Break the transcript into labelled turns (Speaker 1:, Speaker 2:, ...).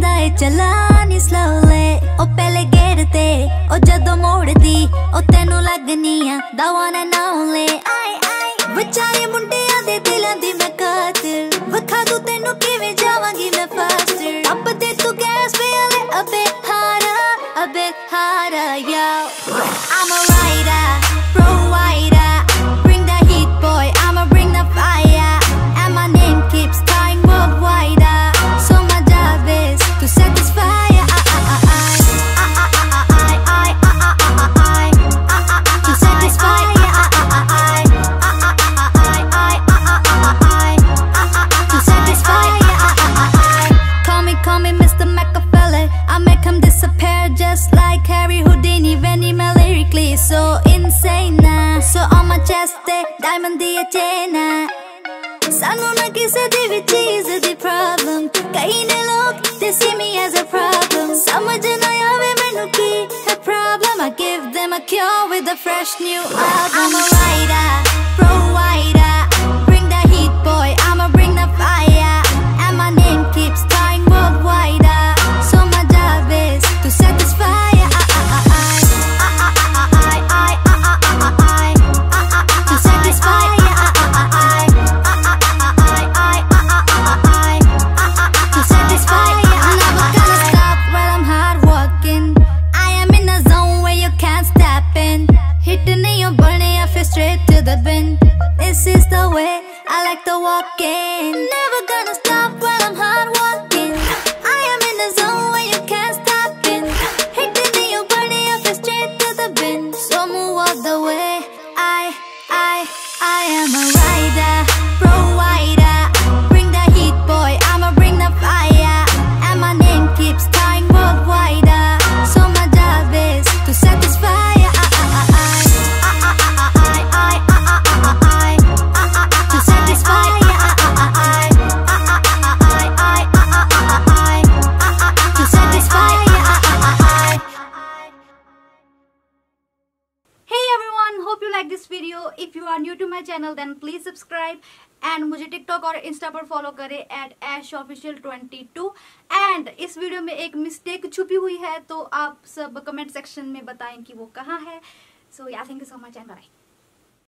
Speaker 1: ਜਾਂਦਾ ਏ ਚਲਾਨੀ slowly ਉਹ ਪਹਿਲੇ ਗੇੜ ਤੇ ਉਹ ਜਦੋਂ ਮੋੜਦੀ ਉਹ ਤੈਨੂੰ ਲੱਗਨੀ ਆ the one and only ਵਿਚਾਰੇ ਮੁੰਡਿਆਂ ਦੇ ਦਿਲਾਂ ਦੀ ਮੈਂ ਕਾਤਿਲ ਵਿਖਾ ਦੂੰ ਤੈਨੂੰ ਕਿਵੇਂ ਜਾਵਾਂਗੀ ਮੈਂ faster ਅੱਪ ਤੇ ਤੂੰ ਗੈਸ ਵੇਲੇ a bit harder yo I'm a rider provider bring the heat boy I'ma bring the fire and my name keeps flying worldwide so my job is to set this fire to set this fire to set this fire call me Mr. Machiavelli I make him disappear just like Harry Houdini when he me lyrically so insane so on my chest they diamond the chain ਸਾਨੂੰ ਨਾ ਕਿਸੇ ਦੀ ਵੀ ਚੀਜ਼ ਦੀ problem ਕਈ ਨੇ ਲੋਕ they see me as a problem ਸਮਝ ਨਾ ਆਵੇ ਮੈਨੂੰ ਕੀ ਹੈ problem I give them a cure with a fresh new album I'm a rider provider bring the heat boy I'ma bring the fire and my name keeps flying worldwide so my job is to set this fire to set this fire straight to the bin this is the way I like to walk in never gonna stop when I'm hard walking I am in the zone where you can't stop in hitting in your body up straight to the bin so move all the way I am a rider provider bring the heat boy I'ma bring the fire and my name keeps flying worldwide so my job is to set this fire like this video if you are new to my channel then please subscribe and मुझे TikTok और Insta पर follow करें @AishOfficial22 and इस video में एक mistake छुपी हुई है तो आप सब कमेंट सेक्शन में बताएं कि वो कहाँ है so yeah thank you so much and bye.